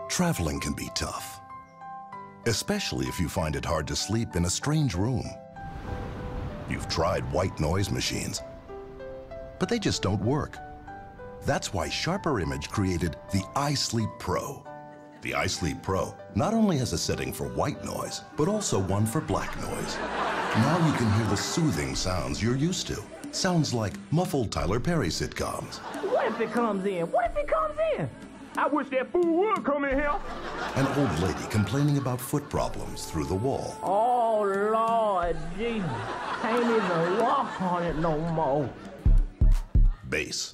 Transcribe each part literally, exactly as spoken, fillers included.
Traveling can be tough, especially if you find it hard to sleep in a strange room. You've tried white noise machines, but they just don't work. That's why Sharper Image created the iSleep Pro. The iSleep Pro not only has a setting for white noise, but also one for black noise. Now you can hear the soothing sounds you're used to. Sounds like muffled Tyler Perry sitcoms. What if it comes in? What if it comes in? I wish that fool would come in here. An old lady complaining about foot problems through the wall. Oh, Lord Jesus. Can't even walk on it no more. Bass.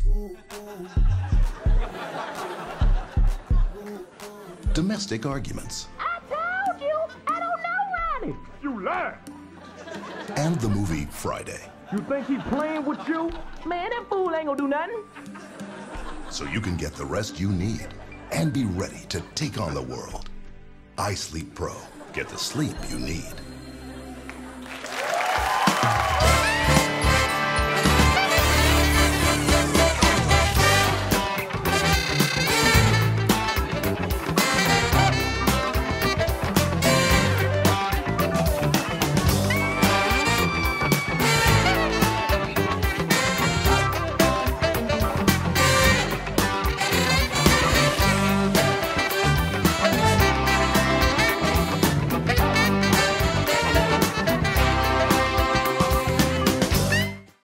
Domestic arguments. I told you, I don't know Ronnie. You lied. And the movie Friday. You think he's playing with you? Man, that fool ain't gonna do nothing. So you can get the rest you need and be ready to take on the world. iSleep Pro. Get the sleep you need.